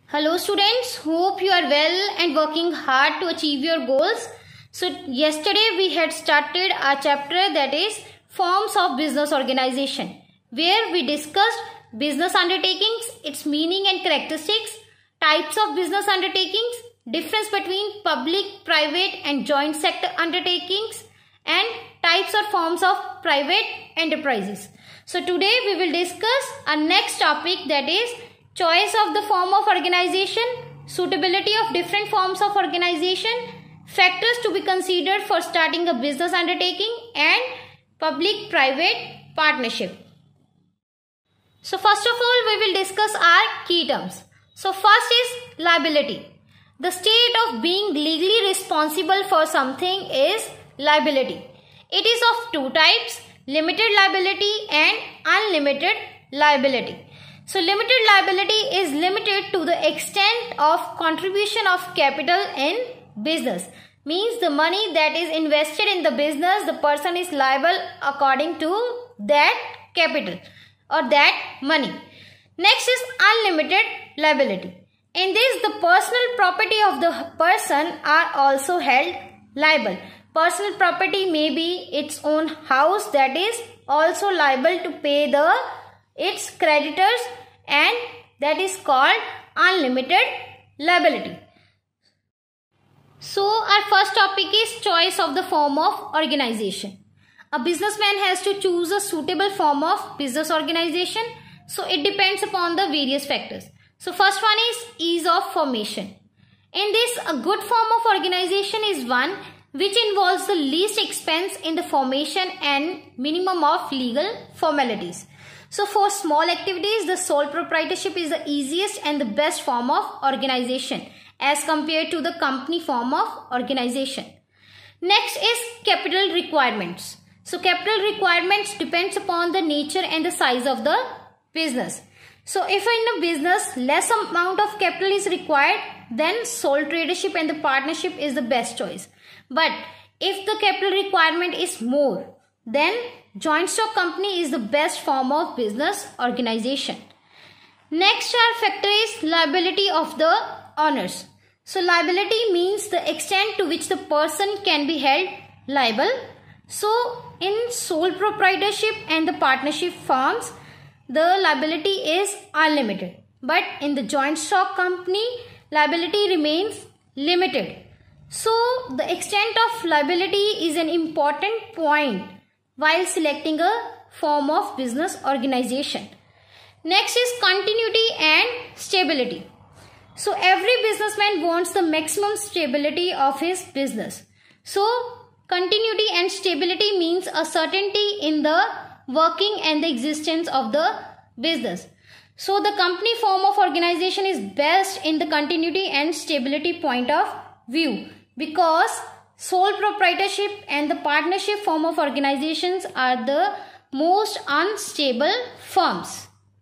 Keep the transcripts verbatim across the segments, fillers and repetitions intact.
Hello students, hope you are well and working hard to achieve your goals. So yesterday we had started our chapter that is forms of business organization, where we discussed business undertakings, its meaning and characteristics, types of business undertakings, difference between public, private and joint sector undertakings, and types or forms of private enterprises. So today we will discuss our next topic, that is choice of the form of organization, suitability of different forms of organization, factors to be considered for starting a business undertaking, and public-private partnership. So first of all, we will discuss our key terms. So first is liability. The state of being legally responsible for something is liability. It is of two types, limited liability and unlimited liability. So limited liability is limited to the extent of contribution of capital in business. Means the money that is invested in the business, the person is liable according to that capital or that money. Next is unlimited liability. In this, the personal property of the person are also held liable. Personal property may be its own house, that is also liable to pay the its creditors, and that is called unlimited liability. So our first topic is choice of the form of organization. A businessman has to choose a suitable form of business organization. So it depends upon the various factors. So first one is ease of formation. In this, a good form of organization is one which involves the least expense in the formation and minimum of legal formalities. So for small activities, the sole proprietorship is the easiest and the best form of organization as compared to the company form of organization. Next is capital requirements. So capital requirements depends upon the nature and the size of the business. So if in a business less amount of capital is required, then sole tradership and the partnership is the best choice. But if the capital requirement is more, then joint stock company is the best form of business organization. Next our factor is liability of the owners. So liability means the extent to which the person can be held liable. So in sole proprietorship and the partnership firms, the liability is unlimited. But in the joint stock company, liability remains limited. So the extent of liability is an important point while selecting a form of business organization. Next is continuity and stability. So every businessman wants the maximum stability of his business. So continuity and stability means a certainty in the working and the existence of the business. So the company form of organization is best in the continuity and stability point of view, because sole proprietorship and the partnership form of organizations are the most unstable forms.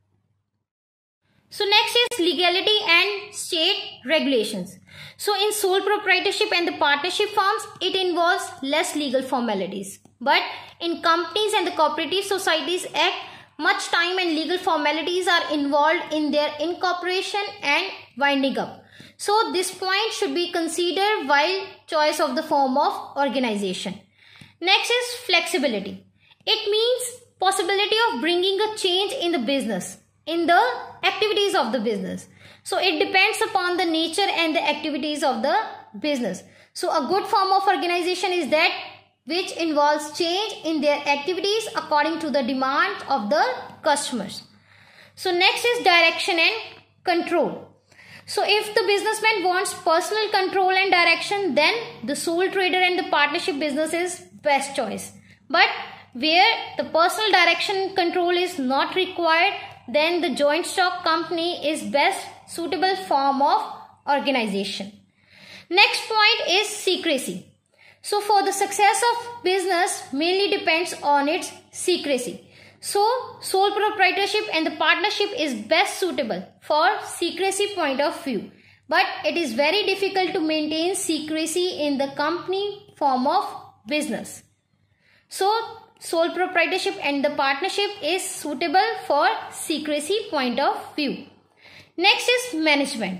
So next is legality and state regulations. So in sole proprietorship and the partnership forms, it involves less legal formalities. But in companies and the cooperative societies act, much time and legal formalities are involved in their incorporation and winding up. So this point should be considered while choice of the form of organization. Next is flexibility. It means possibility of bringing a change in the business, in the activities of the business. So it depends upon the nature and the activities of the business. So a good form of organization is that which involves change in their activities according to the demand of the customers. So next is direction and control. So if the businessman wants personal control and direction, then the sole trader and the partnership business is best choice. But where the personal direction and control is not required, then the joint stock company is best suitable form of organization. Next point is secrecy. So for the success of business mainly depends on its secrecy. So sole proprietorship and the partnership is best suitable for secrecy point of view. But it is very difficult to maintain secrecy in the company form of business. So sole proprietorship and the partnership is suitable for secrecy point of view. Next is management.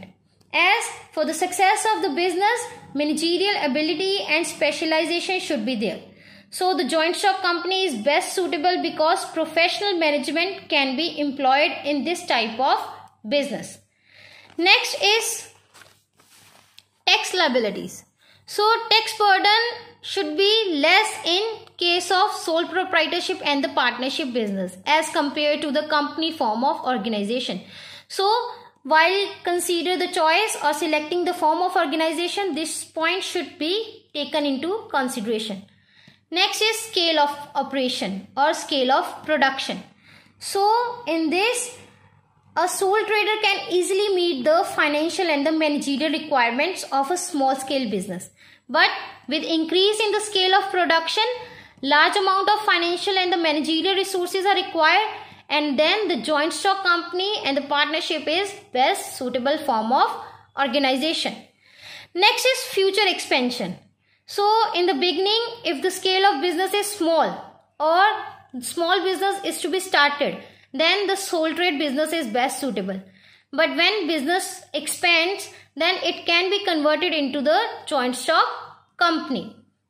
As for the success of the business, managerial ability and specialization should be there. So the joint stock company is best suitable because professional management can be employed in this type of business. Next is tax liabilities. So tax burden should be less in case of sole proprietorship and the partnership business as compared to the company form of organization. So while consider the choice or selecting the form of organization, this point should be taken into consideration. Next is scale of operation or scale of production. So in this, a sole trader can easily meet the financial and the managerial requirements of a small scale business. But with increase in the scale of production, large amount of financial and the managerial resources are required, and then the joint stock company and the partnership is best suitable form of organization. Next is future expansion. So in the beginning, if the scale of business is small or small business is to be started, then the sole trade business is best suitable. But when business expands, then it can be converted into the joint stock company.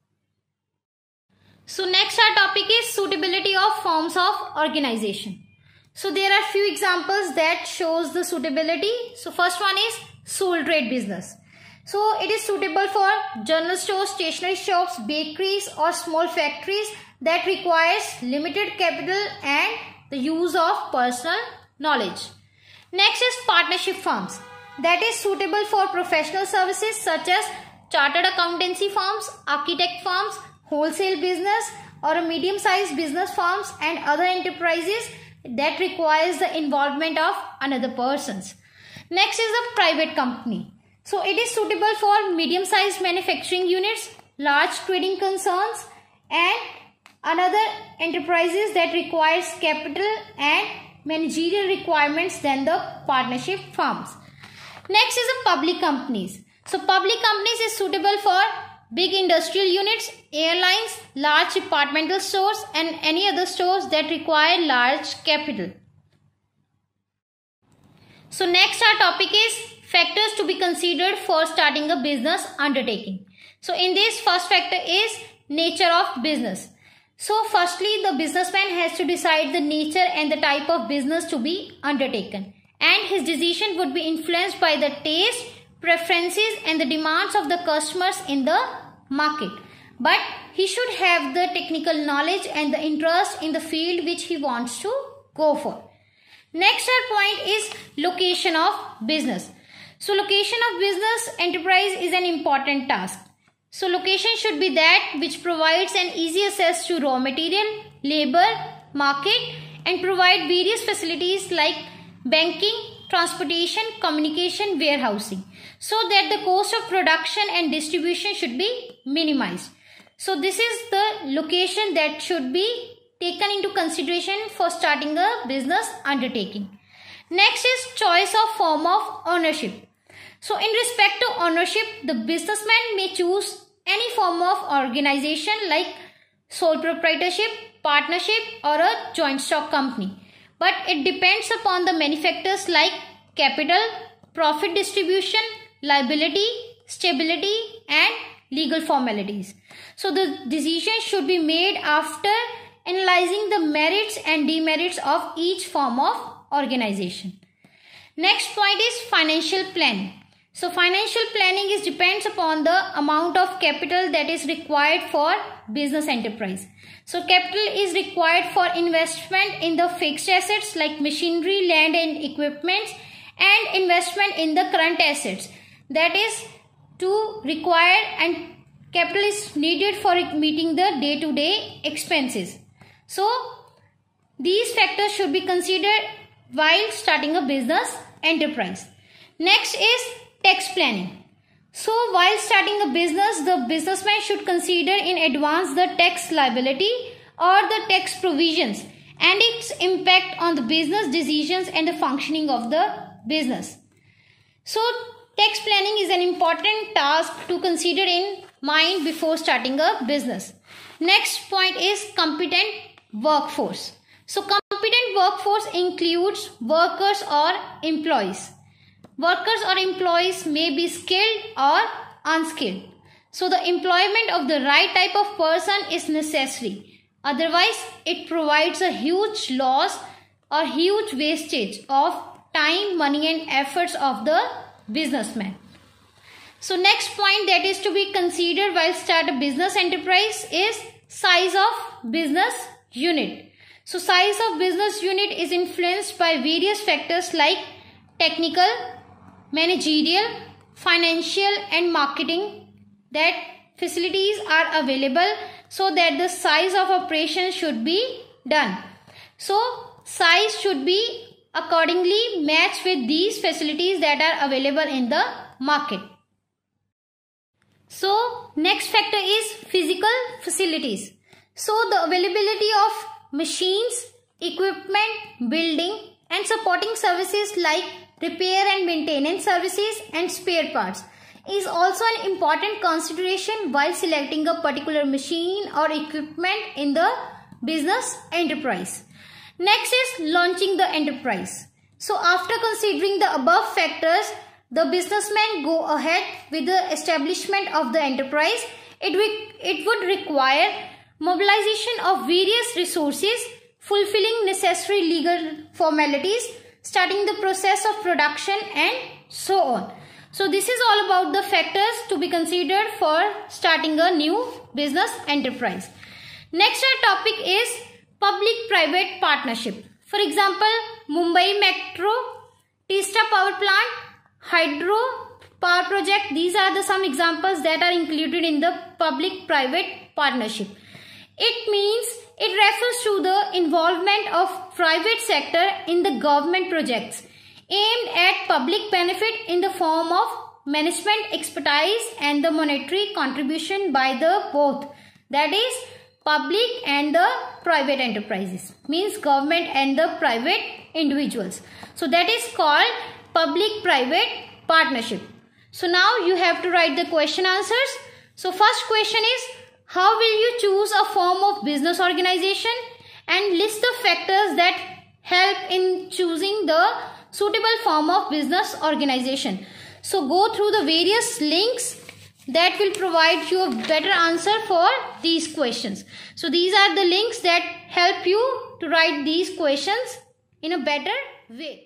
So next our topic is suitability of forms of organization. So there are few examples that shows the suitability. So first one is sole trade business. So it is suitable for general stores, stationery shops, bakeries or small factories that requires limited capital and the use of personal knowledge. Next is partnership firms. That is suitable for professional services such as chartered accountancy firms, architect firms, wholesale business or a medium-sized business firms and other enterprises that requires the involvement of another persons. Next is a private company. So it is suitable for medium-sized manufacturing units, large trading concerns and another enterprises that requires capital and managerial requirements than the partnership firms. Next is the public companies. So public companies is suitable for big industrial units, airlines, large departmental stores and any other stores that require large capital. So next our topic is factors to be considered for starting a business undertaking. So in this, first factor is nature of business. So firstly, the businessman has to decide the nature and the type of business to be undertaken, and his decision would be influenced by the taste, preferences and the demands of the customers in the market. But he should have the technical knowledge and the interest in the field which he wants to go for. Next point is location of business. So location of business enterprise is an important task. So location should be that which provides an easy access to raw material, labor, market and provide various facilities like banking, transportation, communication, warehousing, so that the cost of production and distribution should be minimized. So this is the location that should be taken into consideration for starting a business undertaking. Next is choice of form of ownership. So in respect to ownership, the businessman may choose any form of organization like sole proprietorship, partnership or a joint stock company. But it depends upon the many factors like capital, profit distribution, liability, stability and legal formalities. So the decision should be made after analyzing the merits and demerits of each form of organization. Next point is financial planning. So financial planning is depends upon the amount of capital that is required for business enterprise. So capital is required for investment in the fixed assets like machinery, land and equipment, and investment in the current assets. That is to require, and capital is needed for meeting the day-to-day expenses. So these factors should be considered while starting a business enterprise. Next is tax planning. So while starting a business, the businessman should consider in advance the tax liability or the tax provisions and its impact on the business decisions and the functioning of the business. So tax planning is an important task to consider in mind before starting a business. Next point is competent workforce. So competent workforce includes workers or employees. Workers or employees may be skilled or unskilled. So the employment of the right type of person is necessary. Otherwise, it provides a huge loss or huge wastage of time, money and efforts of the businessman. So next point that is to be considered while start a business enterprise is size of business unit. So size of business unit is influenced by various factors like technical, managerial, financial and marketing, that facilities are available so that the size of operation should be done. So size should be accordingly matched with these facilities that are available in the market. So next factor is physical facilities. So the availability of machines, equipment, building and supporting services like repair and maintenance services and spare parts is also an important consideration while selecting a particular machine or equipment in the business enterprise. Next is launching the enterprise. So after considering the above factors, the businessman go ahead with the establishment of the enterprise. It, it would require mobilization of various resources, fulfilling necessary legal formalities, starting the process of production and so on. So this is all about the factors to be considered for starting a new business enterprise. Next our topic is public-private partnership. For example, Mumbai Metro, Teesta Power Plant, Hydro Power Project. These are the some examples that are included in the public-private partnership. It means it refers to the involvement of private sector in the government projects aimed at public benefit in the form of management expertise and the monetary contribution by the both, that is public and the private enterprises, means government and the private individuals. So that is called public-private partnership. So now you have to write the question answers. So first question is, how will you choose a form of business organization, and list the factors that help in choosing the suitable form of business organization. So go through the various links that will provide you a better answer for these questions. So these are the links that help you to write these questions in a better way.